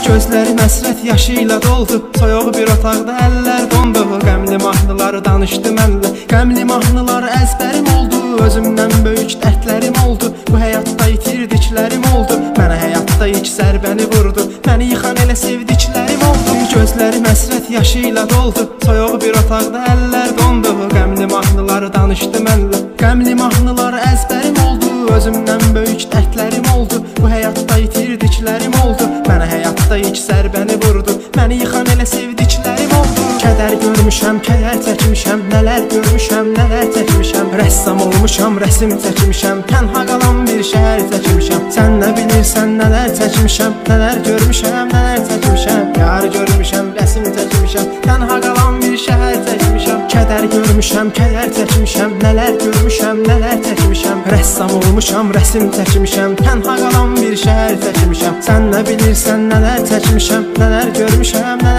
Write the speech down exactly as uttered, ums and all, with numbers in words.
Gözlərim həsrət yaşı ilə doldu, soyuq bir otaqda əllər dondu. Qəmli mahnıları danışdı mənlə, qəmli mahnılar əzbərim oldu. Özümdən böyük dərdlərim oldu, bu həyatda itirdiklərim oldu. Mənə həyatda ilk zərbəni vurdu, məni yıxan elə sevdiklərim oldu. Gözlərim həsrət yaşı ilə doldu, soyuq bir otaqda əllər dondu. Qəmli mahnıları danışdı mənlə, qəmli mahnılar əzbərim oldu. Özümdən böyük dərdlərim oldu, bu həyatda itirdiklərim oldu. Mənə həyatda ilk zərbəni vurdu, məni yıxan elə sevdiklərim oldu. Kədər görmüşəm, kədər çəkmişəm, nələr görmüşəm, nələr çəkmişəm. Rəssam olmuşam, rəsim çəkmişəm, tənha qalan bir şəhər çəkmişəm. Sən nə bilirsən, nələr çəkmişəm, nələr görmüşəm, nələr çəkmişəm. Yar görmüşəm, rəsim çəkmişəm, tənha qalan bir şəhər çəkmişəm. Kədər görmüşəm, kədər çəkmişəm, nələr görmüşəm, nələr çəkmişəm. Rəssam olmuşam, rəsim çəkmişəm, tənha qalan bir şəhər çəkmişəm. Sən nə bilirsən, nələr çəkmişəm, nələr görmüşəm, nələr